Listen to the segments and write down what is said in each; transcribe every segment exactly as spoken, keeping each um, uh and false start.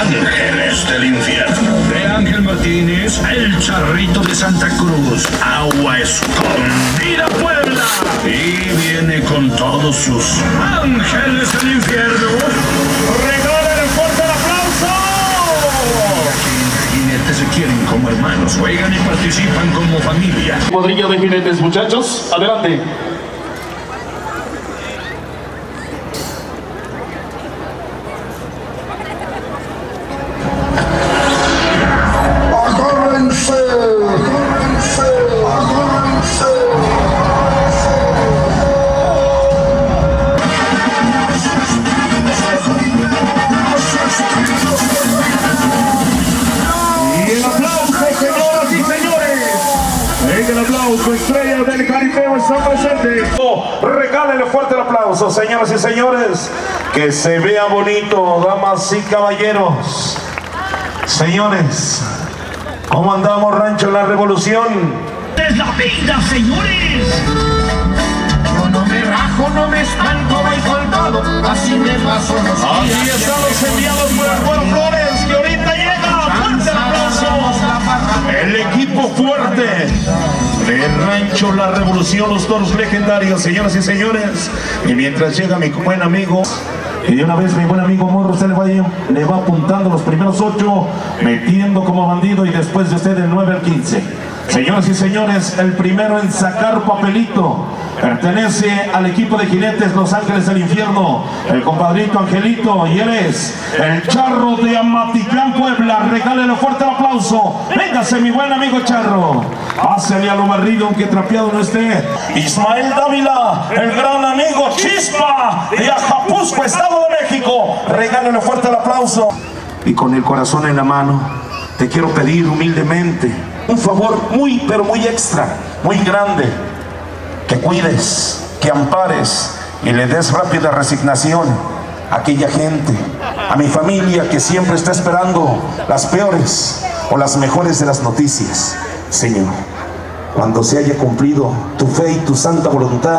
Ángeles del Infierno. De Ángel Martínez, el Charrito de Santa Cruz, Agua Escondida Puebla. Y viene con todos sus Ángeles del Infierno. ¡Regalen fuerte el aplauso! Aquí entre jinetes se quieren como hermanos, juegan y participan como familia. Cuadrilla de jinetes, muchachos, adelante. Estrella del Caribeo está presente. Oh, regálenle fuerte el aplauso, señoras y señores. Que se vea bonito, damas y caballeros. Señores, ¿cómo andamos, Rancho La Revolución? ¡Es la vida, señores! Yo no me rajo, no me espanto, voy con todo. Así me paso los días. Aquí están los enviados por el Güero Flores, que ahorita llega. ¡Fuerte el aplauso! El equipo fuerte de Rancho La Revolución, los toros legendarios, señoras y señores. Y mientras llega mi buen amigo, y de una vez mi buen amigo Morro, usted le va, le va apuntando los primeros ocho, metiendo como bandido, y después de usted el nueve al quince. Señoras y señores, el primero en sacar papelito pertenece al equipo de jinetes Los Ángeles del Infierno, el compadrito Angelito, y él es el Charro de Amatitlán, Puebla. Regálele fuerte el aplauso. Véngase, mi buen amigo Charro. Pásale a lo barrido, aunque trapeado no esté. Ismael Dávila, el gran amigo Chispa de Ajapusco, Estado de México. Regálele fuerte el aplauso. Y con el corazón en la mano, te quiero pedir humildemente un favor muy, pero muy extra, muy grande. Que cuides, que ampares y le des rápida resignación a aquella gente, a mi familia que siempre está esperando las peores o las mejores de las noticias. Señor, cuando se haya cumplido tu fe y tu santa voluntad,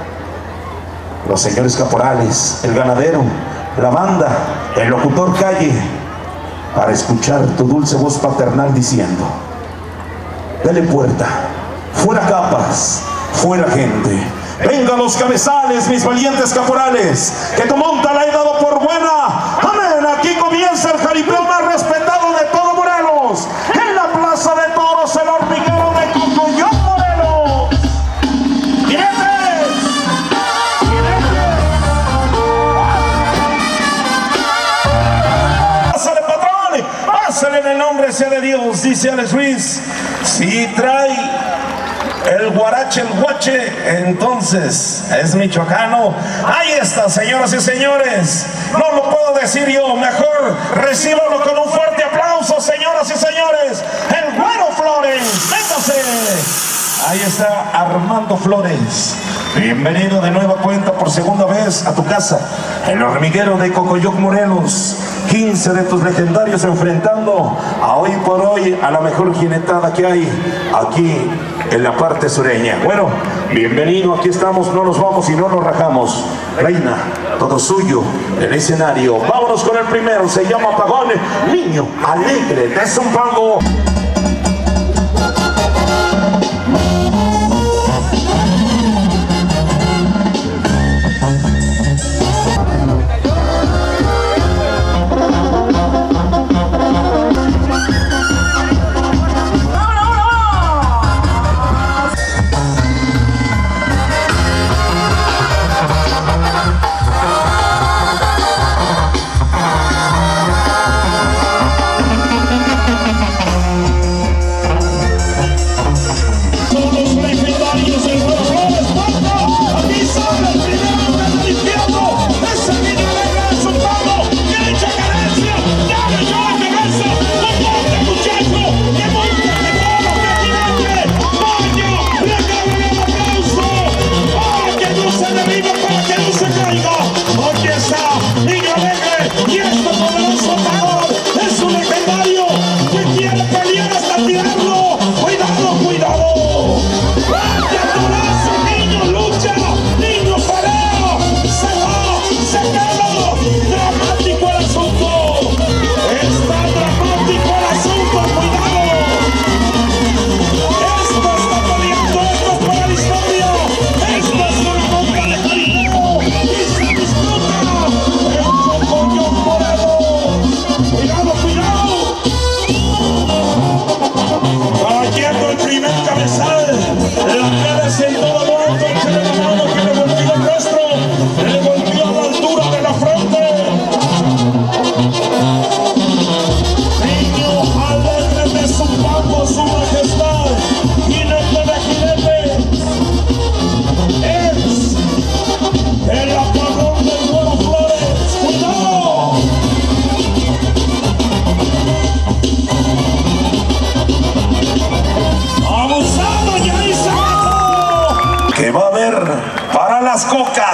los señores caporales, el ganadero, la banda, el locutor calle, para escuchar tu dulce voz paternal diciendo: dale puerta, fuera capas, fuera gente. Venga los cabezales, mis valientes caporales, que tu monta la he dado por buena. Amén. Aquí comienza el jaripeo más respetado de todo Morelos, en la plaza de toros, el hormiguero de Cocoyoc, Morelos. ¡Jinetes! ¡Jinetes! ¡Pásale, patrón! ¡Pásale en el nombre sea de Dios! Dice Alex Ruiz. Si trae el guarache, el guache, entonces es michoacano. Ahí está, señoras y señores. No lo puedo decir yo, mejor recíbalo con un fuerte aplauso, señoras y señores. El Güero Flores, véngase. Ahí está Armando Flores. Bienvenido de nueva cuenta por segunda vez a tu casa, el hormiguero de Cocoyoc, Morelos. quince de tus legendarios enfrentando a hoy por hoy a la mejor jinetada que hay aquí en la parte sureña. Bueno, bienvenido, aquí estamos, no nos vamos y no nos rajamos. Reina, todo suyo, el escenario. Vámonos con el primero, se llama Pagón, niño alegre de Zumpango.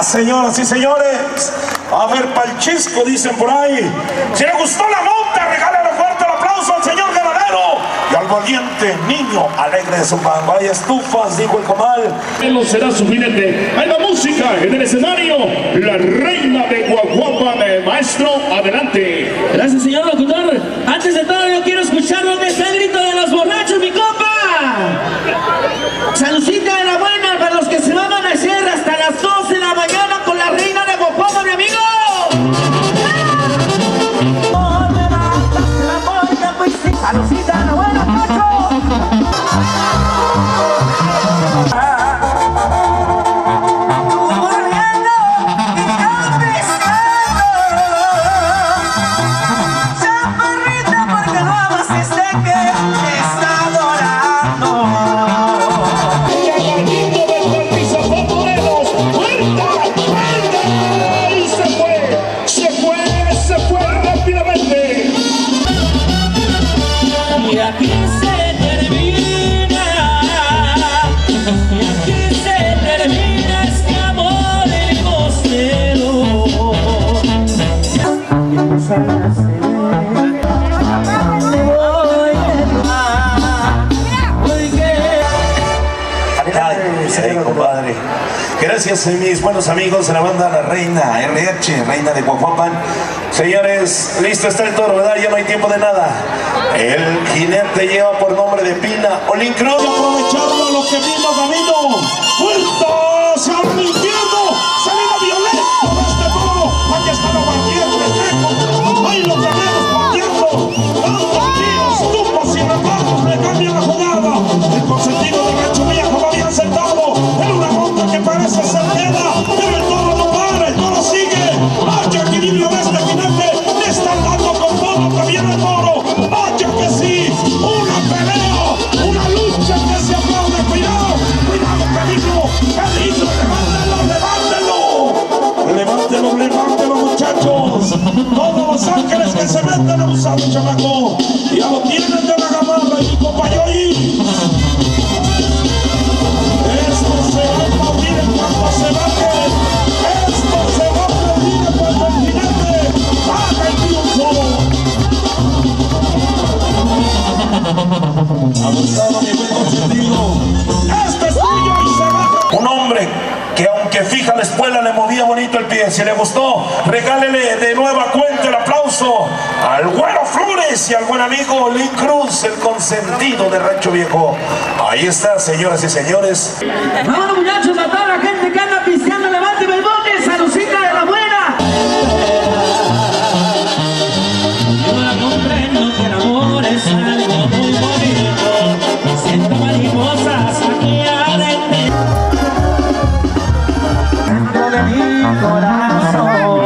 señoras y señores, a ver, palchisco, dicen por ahí. Si le gustó la monta, regálale fuerte el aplauso al señor ganadero y al valiente niño alegre de su pango. Hay estufas, dijo el comal. Él será su jinete. Hay la música en el escenario. La reina de Guaguapan, maestro, adelante. Gracias, señor locutor. Antes de todo, yo quiero escuchar dónde está el grito de los borrachos, mi compa. Saludcita de la buena para los que se van a amanecer hasta las doce de la mañana con la reina de Guaguapan, mi amigo. Saludcita de la buena, macho. Compadre. Gracias a mis buenos amigos de la banda La Reina R H, Reina de Guaguapan. Señores, listo está el toro, ¿verdad? Ya no hay tiempo de nada. El jinete lleva por nombre de Pina Olin Cruz. Aprovechando a los que vino camino. ¡Vueltos al infierno! ¡Salida violenta de este toro! Aquí está la partida del festejo. ¡Ay, los guerreros partiendo! ¡Dando tiros, tumbos y reparos! ¡Le cambia la jugada! El consentido de Rancho Viejo lo habían sentado en una ronda que parece ser queda, pero el toro no para, el toro sigue. ¡Vaya equilibrio de este jinete! ¡Le están dando con todo que viene el toro! ¡Vaya que sí! ¡Una pelea! ¡Una lucha que se aplaude! ¡Cuidado! ¡Cuidado, peligro! ¡Peligro! ¡Levántelo! ¡Levántelo, levántelo, muchachos! Todos los ángeles que se meten en un salto, chamaco. Ya lo tienen de la gamarra y mi compañero ahí. Esto se va a aplaudir en cuanto se baje. Esto se va a aplaudir en cuanto el jinete haga el triunfo. Abusado, mi buen consentido. Este es tuyo y se baja. Un hombre que aunque fija la espuela le movía bonito el pie. Si le gustó, regálele de nueva cuenta el aplauso al Güero Flores y al buen amigo Lin Cruz, el consentido de Rancho Viejo. Ahí está, señoras y señores. Vámonos, muchachos, a toda la gente que anda pisteando, levánteme el bote, saludcita de la buena. Yo comprendo que el amor es algo muy bonito. Siento mariposas aquí adentro de mi corazón.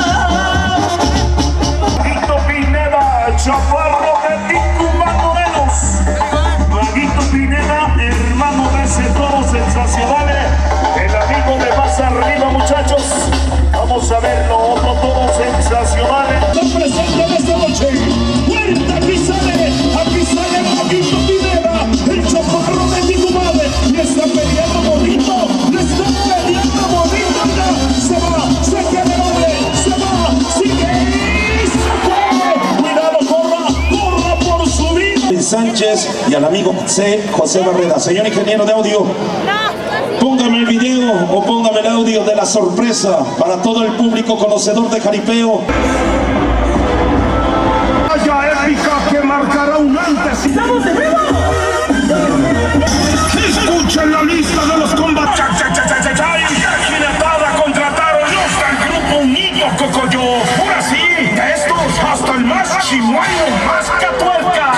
Maguito Pineda, chaparro de Ticumán Morelos. Maguito Pineda, hermano de ese toro sensacional. El amigo de más arriba, muchachos. Vamos a verlo, otro toro sensacional. Está presente en esta noche. Fuerte, aquí sale, aquí sale Maguito Pineda, el chaparro de Ticumán. Le está peleando bonito, le está peleando bonito. Se va, se queda el hombre, se va, sigue y se fue. Cuidado, corra, corra por su vida. Sánchez y al amigo C. José Barrera. Señor ingeniero de audio, póngame el video o póngame el audio de la sorpresa para todo el público conocedor de jaripeo. Vaya épica que marcará un antes. ¡Estamos de vivo! Escuchen la lista de los combates. Jinetada contrataron los del grupo Niño Cocoyo. Ahora sí, de estos hasta el más chimuelo, más catuerca.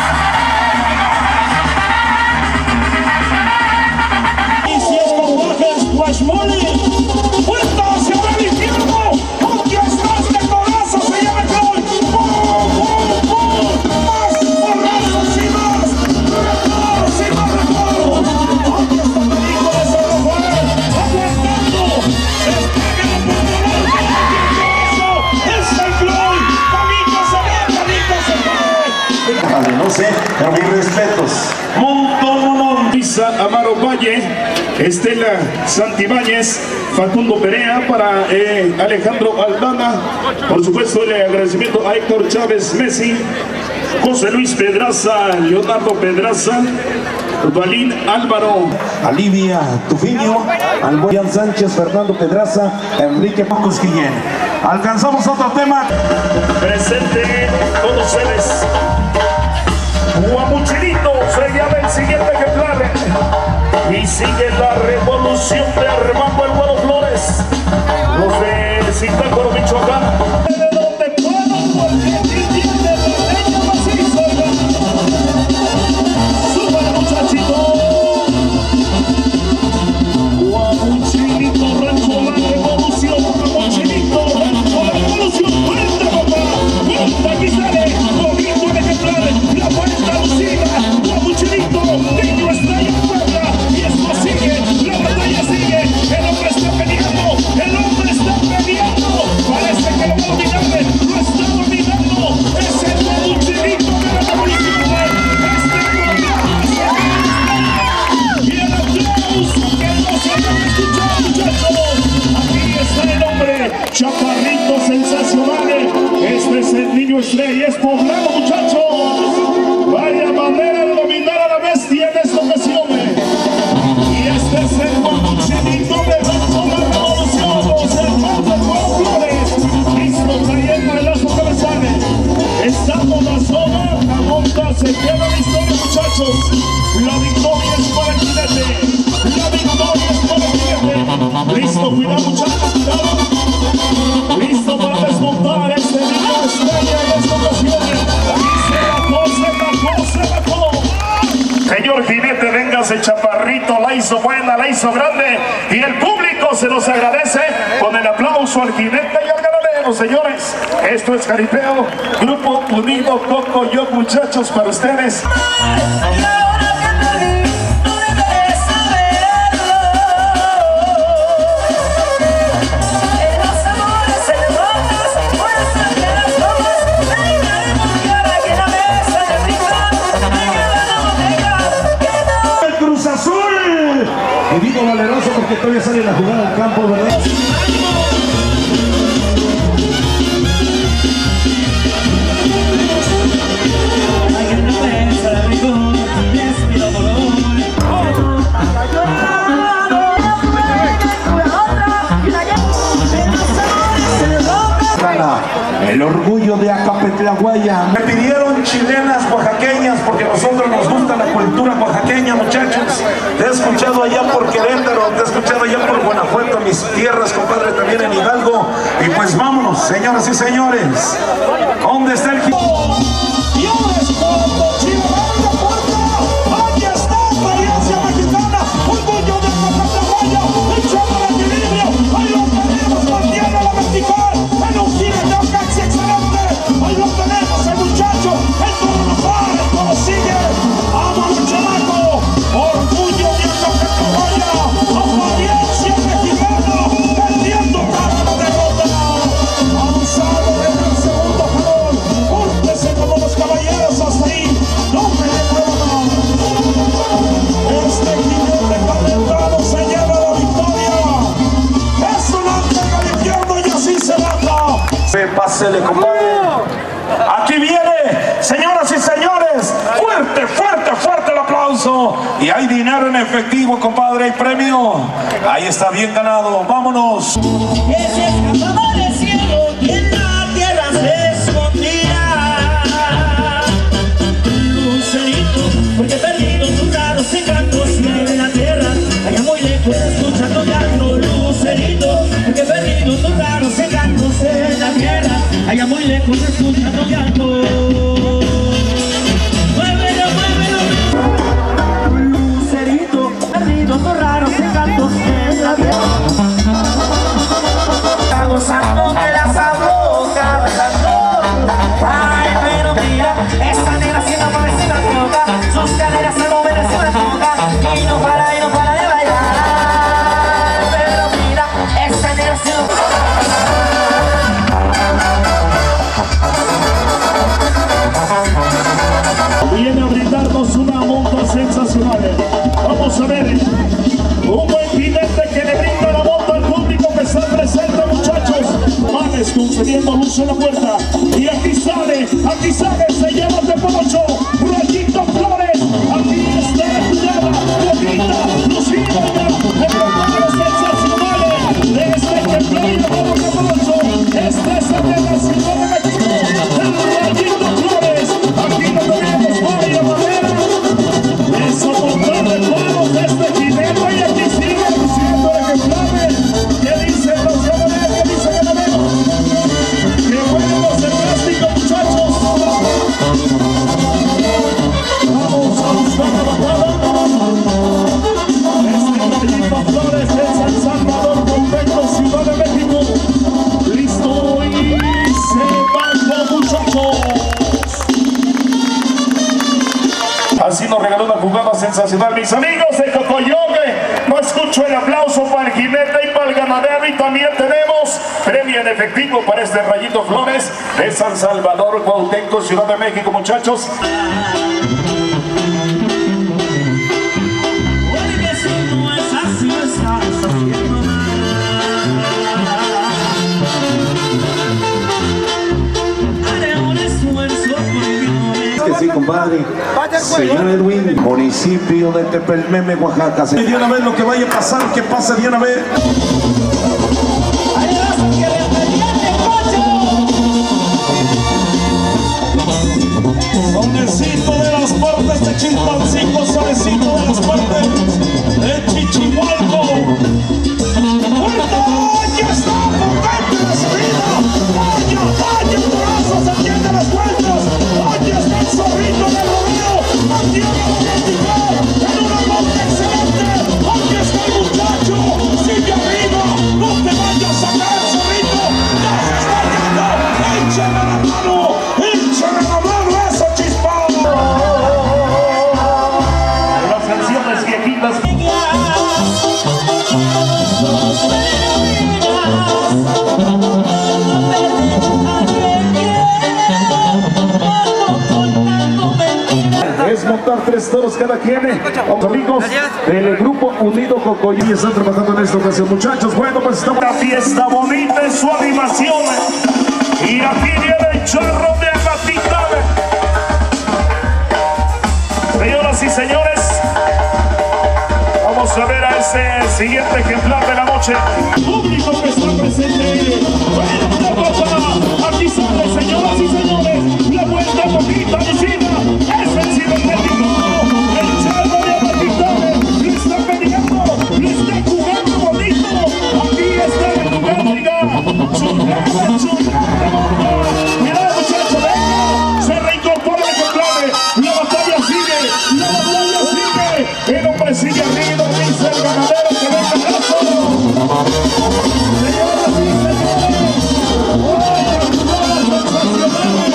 Y si es con Squash Money, ¡puerta hacia el infierno! ¡Aquí estás de coraza, se llama Croy! ¡Pum, pum, pum! ¡Más porrazos y más! ¡Reparos y más reparos! ¡Aquí está el hijo de San Rafael! ¡Aguantando! ¡Está en el ¡es el Croy! ¡Camito se va, camito se va! No sé, pero mis respetos. Montón, Pisa Amaro Valle. Estela Santibáñez, Facundo Perea, para eh, Alejandro Aldana, por supuesto el agradecimiento a Héctor Chávez Messi, José Luis Pedraza, Leonardo Pedraza, Valín Álvaro, Alivia Tufinio, Alboyan Sánchez, Fernando Pedraza, Enrique Pocos Guillén. Alcanzamos otro tema. Presente con ustedes Guamuchilito, se llama el siguiente ejemplar. Y sigue la revolución de Armando El Güero Flores, los de Zitácuaro, Michoacán. De donde puedo, porque aquí tiene la leña maciza. ¡Súbale, muchachito! Guamuchilito, Rancho La Revolución. Guamuchilito, Rancho La Revolución. ¡Fuerte, papá! ¡Fuerte! Aquí sale, bonito el ejemplar. La vuelta lucida. Guamuchilito, niño estrella Puebla. Y esto sigue, la batalla sigue. El hombre está peleando, el hombre está peleando. Parece que lo va a dominar, lo está dominando. Es el Guamuchilito de la Revolución. Y el aplauso que no se van a escuchar, muchachos. Aquí está el hombre, chaparrito sensacional. Este es el niño estrella, es poblano, muchachos. Vaya manera de dominar a la bestia en esta ocasión. Y este es el Guamuchilito de Rancho La Revolución, los hermanos del Güero Flores. Listo, trayendo el lazo cabezales. Estamos la zona, la monta, se queda la historia, muchachos. La victoria es para el jinete. La victoria es para el jinete. Listo, cuidado, muchachos, cuidado. Listo para desmontar este niño estrella en esta ocasión. Y se bajó, se bajó, se bajó. Señor jinete, véngase, chaparrito, la hizo buena, la hizo grande. Y el público se los agradece con el aplauso al jinete y al ganadero, señores. Esto es Jaripeo, Grupo Unido Coco Yo, muchachos, para ustedes. Y digo valeroso porque todavía sale la jugada al campo, ¿verdad? El orgullo de Acapetlahuaya. Me pidieron chilenas oaxaqueñas porque a nosotros nos gusta la cultura oaxaqueña, muchachos. Te he escuchado allá por Querétaro, te he escuchado allá por Guanajuato, mis tierras, compadre, también en Hidalgo. Y pues vámonos, señoras y señores. ¿Dónde está el Pásele, compadre. Aquí viene, señoras y señores. Fuerte, fuerte, fuerte el aplauso. Y hay dinero en efectivo, compadre. Hay premio. Ahí está, bien ganado. Vámonos. Que se escapaba del cielo y en la tierra se escondía. Lucerito, porque perdido tus raros encantos y en la tierra, allá muy lejos escuchando llanto. Lucerito, porque perdido tus raros encantos en la tierra, allá muy lejos escuchando llanto. Muévelo, muévelo. Lucerito, perdido tus raros encantos en la tierra. Está gozando de la sabrosa, bailando. Ay, pero mira, esta negra siendo parecida a toca. Sus caderas se mueven encima de toca. Y no para, y no para de bailar. Pero mira, esta negra siendo... Viene a brindarnos una monta sensacional. Vamos a ver un buen vuelta. Y aquí sale, aquí sale, se llama de Pocho, Rayito Flores. Aquí está la jugada, bonita, lucida, en los números sensacionales de este ejemplar llamado de Pocho. Este es el de la Ciudad de México, el Rayito Flores. Aquí lo tenemos, Mario Madera. Es un montón de juegos de este jinete y aquí sigue luciendo ejemplares. ¿Qué dice el Rocío? ¿Qué dice Ganadero? ¡Qué buenos el plástico, muchachos! Vamos a buscar la bajada. Este Rayito Flores de San Salvador, Convento, Ciudad de México. Listo y se van los muchachos. Así nos regaló una jugada sensacional, mis amigos de Cocoyoque. No escucho el aplauso para el jinete y para el ganadero. Y también tenemos premio en efectivo para este Rayito Flores de San Salvador, Cuauhtémoc, Ciudad de México, muchachos. Sí, compadre. Señor Edwin, municipio de Tepelmeme, Oaxaca. De una vez lo que vaya a pasar, que pase de una vez. Solecito de las Partes de Chilpancingo, Solecito de las Partes de Chichihualco. ¡Ya está! ¡Potente la subida! ¡Vaya, vaya, brazos! ¡Atiende las vueltas! ¡Aquí está el zorrito del rodeo! ¡Aquí está en una monta excelente! ¡Aquí está el muchacho! ¡Sigue arriba! ¡No te vayas a caer, zorrito! ¡Ya se está yendo! ¡Échale la mano! ¡Échale la mano a eso, chispado! Las canciones viejitas. Es montar tres toros cada quien. Los amigos del grupo Unido Cocoyoque están trabajando en esta ocasión, muchachos. Bueno, pues estamos una fiesta bonita en su animación. Y aquí viene el charro de Agatita. Señoras y señores, vamos a ver a ese siguiente ejemplar de la noche. Público que está presente. Bueno, una pasada. Aquí sale, señoras y señores, la vuelta bonita vecina. Es el cibernético. El charro de Agatita. Le está peleando. Le está jugando bonito. Aquí está el lugar, diga. Chulada, chulada, bomba. Cuidado, muchacho, venga. Se reincorpora el ejemplar. La batalla sigue. La batalla sigue. El hombre sigue arriba. Dice el ganadero que venga el brazo. Señoras y señores. ¡Oh, jugada sensacional!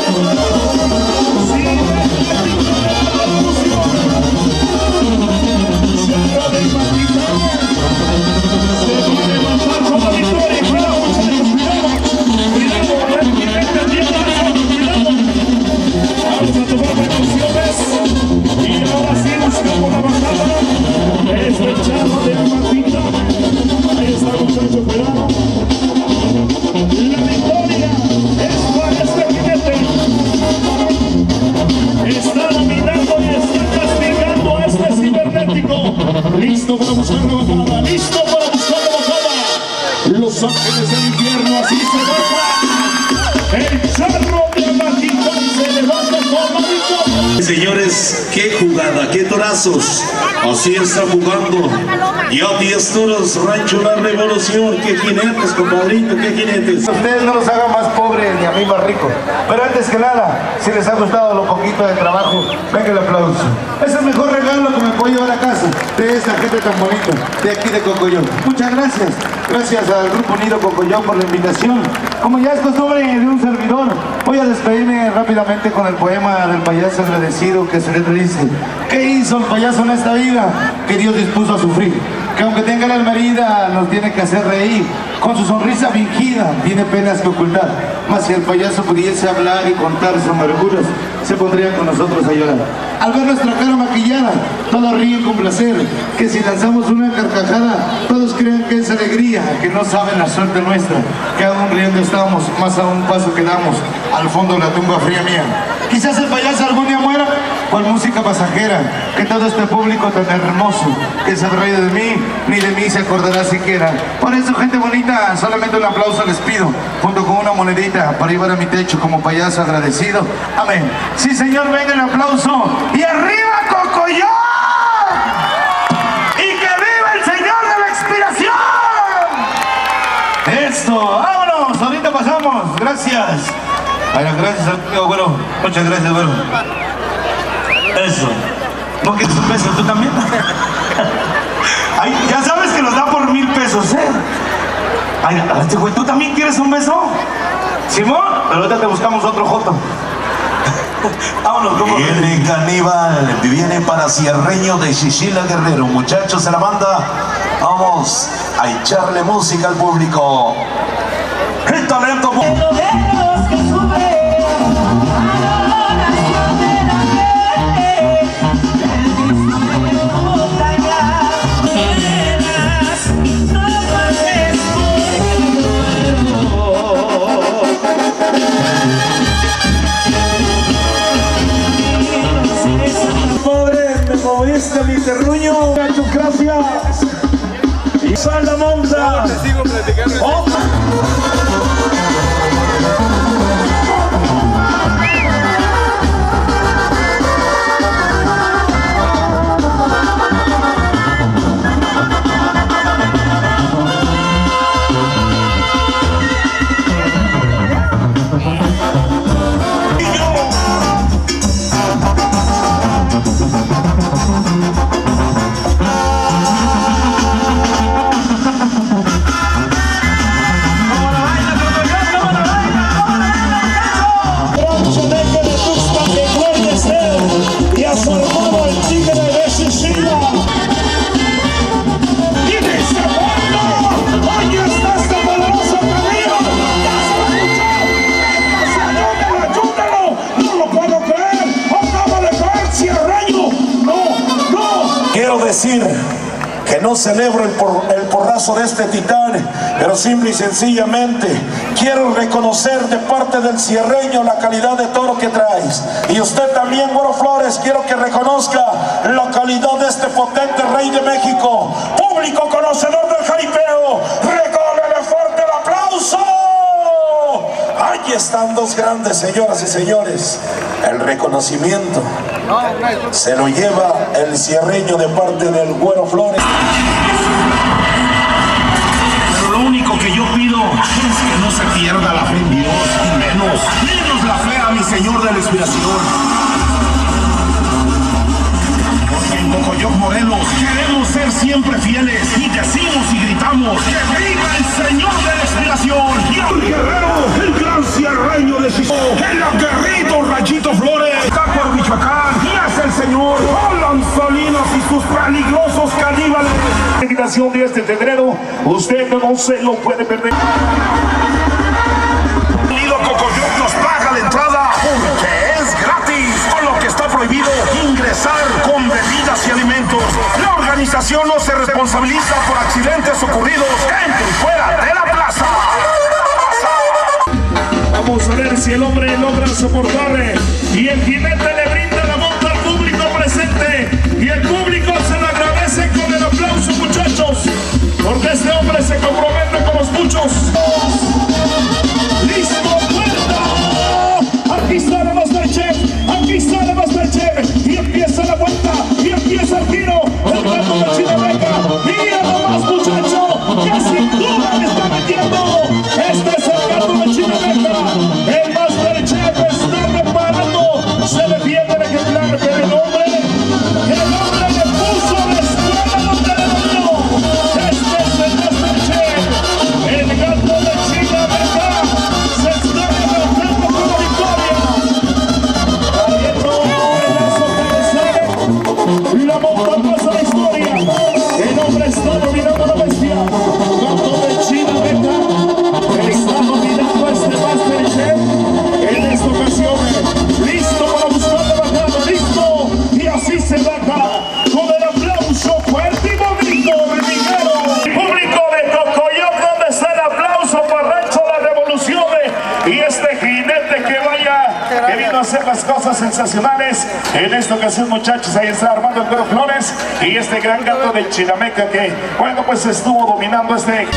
Listo para buscar la bajada, listo para buscar la bajada. Los ángeles del infierno, así se deja. El charro de Agatita se levanta con la victoria. Señores, qué jugada, qué torazos. Así está jugando. Ya diez toros, Rancho La Revolución. Qué jinetes, compadrito, qué jinetes. Ustedes no los hagan más pobres ni a mí más ricos. Pero antes que nada, si les ha gustado lo poquito de trabajo, venga el aplauso. Es el mejor regalo que me puedo llevar a casa de esta gente tan bonita de aquí de Cocoyoque. Muchas gracias. Gracias al Grupo Unido Cocoyoque por la invitación. Como ya es costumbre de un servidor, voy a despedirme rápidamente con el poema del payaso agradecido, que su letra dice: ¿qué hizo el payaso en esta vida que Dios dispuso a sufrir? Que aunque tenga la alma herida, nos tiene que hacer reír. Con su sonrisa fingida, tiene penas que ocultar. Mas si el payaso pudiese hablar y contar sus amarguras, se pondría con nosotros a llorar. Al ver nuestra cara maquillada, todos ríen con placer. Que si lanzamos una carcajada, todos crean que es alegría, que no saben la suerte nuestra, que aún riendo estamos, más a un paso que damos, al fondo de la tumba fría mía. Quizás el payaso algún día muera, cual música pasajera, que todo este público tan hermoso, que se ríe de mí, ni de mí se acordará siquiera. Por eso, gente bonita, solamente un aplauso les pido, junto con una monedita para llevar a mi techo como payaso agradecido. Amén. Sí, señor, venga el aplauso. ¡Y arriba, Cocoyón! ¡Y que viva el Señor de la Expiración! ¡Esto! ¡Vámonos! Ahorita pasamos. Gracias. Ay, gracias, amigo, bueno. Muchas gracias, bueno. Eso. ¿No quieres un beso tú también? Ay, ya sabes que nos da por mil pesos, ¿eh? Ay, güey, ¿tú también quieres un beso? ¿Simón? Pero ahorita te buscamos otro joto. Vámonos, ¿cómo? Viene Caníbal, viene para Cierreño de Chichila Guerrero. Muchachos de la banda, vamos a echarle música al público. El talento. Este mi terruño, muchas gracias. Y Salamonda. No, te sigo platicando. Oh. Decir que no celebro el, por, el porrazo de este titán, pero simple y sencillamente quiero reconocer de parte del cierreño la calidad de toro que traes. Y usted también, Güero Flores, quiero que reconozca la calidad de este potente rey de México. Público conocedor del jaripeo, regálale fuerte el aplauso. Ahí están dos grandes, señoras y señores. El reconocimiento se lo lleva el cierreño de parte del Güero Flores. Pero lo único que yo pido es que no se pierda la fe en Dios, y menos, menos la fe a mi Señor de la Expiración. Porque en Cocoyoc, Morelos, queremos ser siempre fieles y decimos y gritamos que viva el Señor de la Expiración. Y el guerrero, el gran cierreño de Chichila, el aguerrido Rayito Flores, está por Michoacán, y es el señor Alan Salinas y sus peligrosos caníbales. La invitación de este febrero, usted no se lo puede perder. Unido Cocoyoc nos paga la entrada porque es gratis, con lo que está prohibido ingresar con bebidas y alimentos. La organización no se responsabiliza por accidentes ocurridos dentro y fuera de la plaza. Vamos a ver si el hombre logra soportarle. Y el jinete le brinda la monta al público presente. Y el público se lo agradece con el aplauso, muchachos. Porque este hombre se compromete con los muchos. ¡Listo, puerta! Aquí sale Masterchef. Aquí sale Masterchef. Y empieza la vuelta. Y empieza el giro. El gato de Chinameca. Mira nomás, muchacho. Que sin duda le está metiendo. Este es el gato de Chinameca. El Masterchef está preparando. Se defiende el ejemplar, pero el hombre, el hombre le puso la escuela donde le dolió. Este es el Masterchef. vino a hacer las cosas sensacionales. En esta ocasión, muchachos, ahí está Armando El Güero Flores y este gran gato del Chinameca que, bueno, pues estuvo dominando este...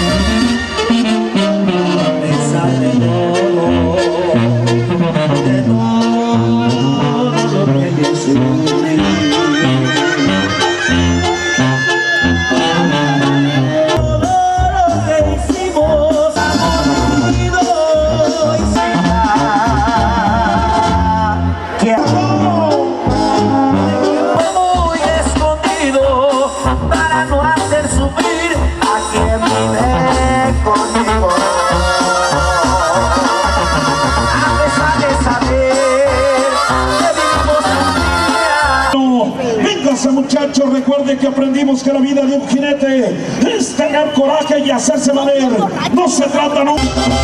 Muchachos, recuerden que aprendimos que la vida de un jinete es tener coraje y hacerse valer. No se trata no.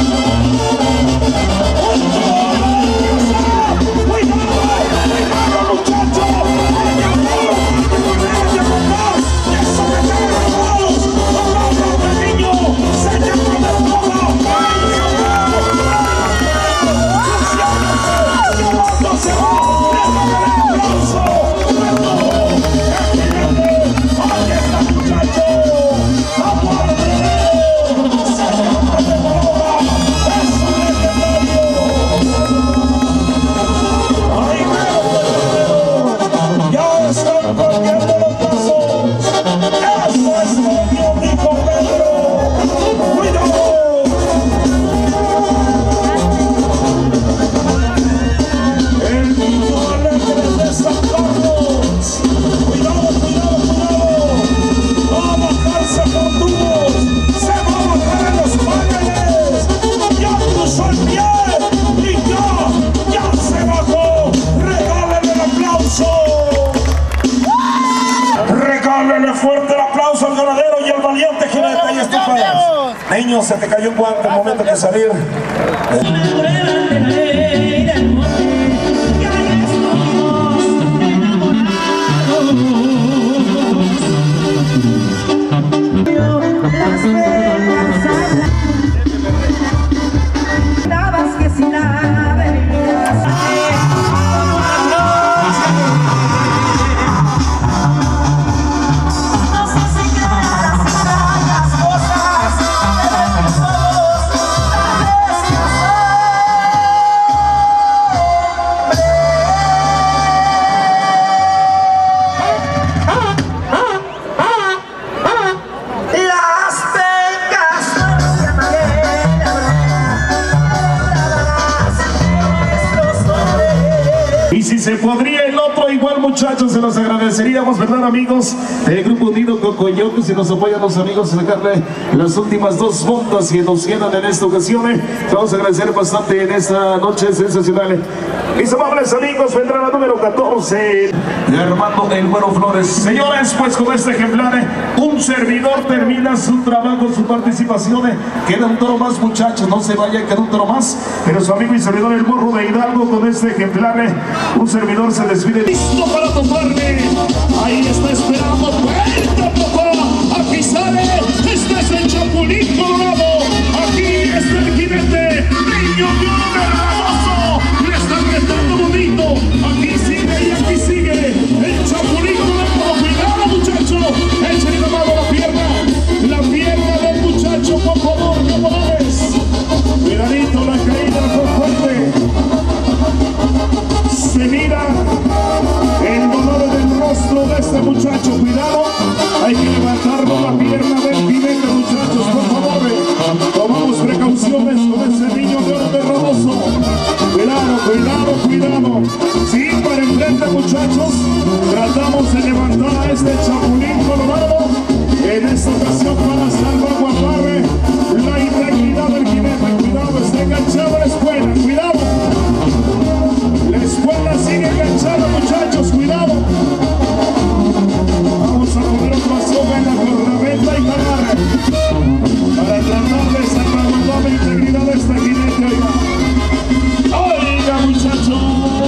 Fuerte el aplauso al ganadero y al valiente jinete. Ahí está, niño, se te cayó un guante al momento de salir. Y si se podría el otro igual, muchachos, se los agradeceríamos, ¿verdad, amigos? El Grupo Unido Cocoyote, si nos apoyan los amigos, sacarle las últimas dos bombas que nos quedan en esta ocasión. ¿eh? Vamos a agradecer bastante en esta noche sensacional. Mis amables amigos, vendrá la número catorce. Armando El Güero Flores. Señores, pues con este ejemplar, ¿eh? un servidor termina su trabajo, su participación. ¿eh? Queda un toro más, muchachos, no se vaya, queda un toro más. Pero su amigo y servidor El Burro de Hidalgo, con este ejemplar, ¿eh? un servidor se despide. Listo para tomarme. Ahí está esperando. ¡Vuelta, papá! Aquí sale. Este es el Chapulín Colorado. Aquí está el jinete. Niño de oro hermoso. Le están metiendo bonito. Aquí sigue y aquí sigue. El Chapulín Colorado. Cuidado, muchacho. Échale la mano a la pierna. La pierna del muchacho, por favor, ¿cómo lo ves? Cuidadito, la caída fue fuerte. Se mira el dolor del rostro de este muchacho. Cuidado, hay que levantarlo la pierna del jinete, muchachos, por favor. Tomamos precauciones con ese niño de oro hermoso. Cuidado, cuidado, cuidado. Sí, para enfrente, muchachos. Tratamos de levantar a este Chapulín Colorado. En esta ocasión para salvaguardar la integridad del jinete. Cuidado, está enganchado a la escuela. Cuidado. La escuela sigue enganchada, muchachos, cuidado. Vamos a poner otra soga en la cornamenta y jalar para tratar de salvaguardar la integridad de esta jinete. Oiga, oiga, muchachos.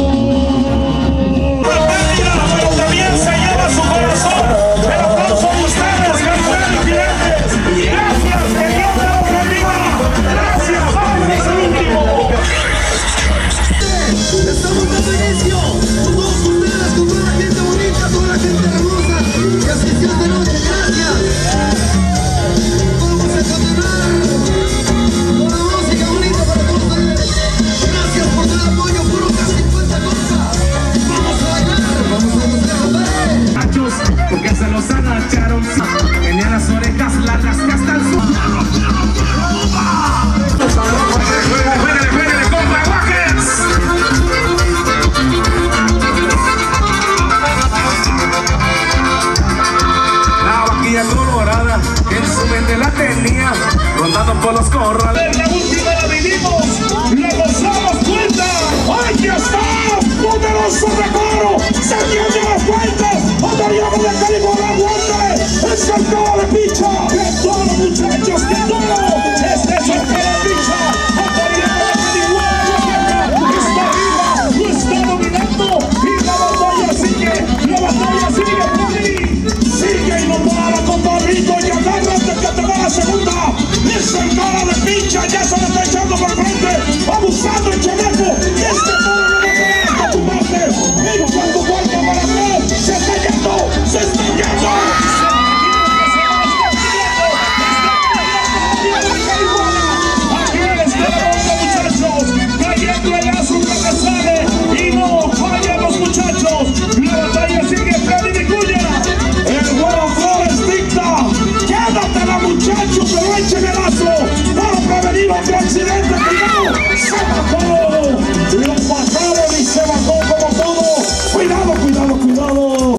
Pero también se lleva su corazón. El aplauso de ustedes, campeones y jinetes. Gracias, que Dios te los bendiga. Gracias, vamos al último. cuidado, cuidado.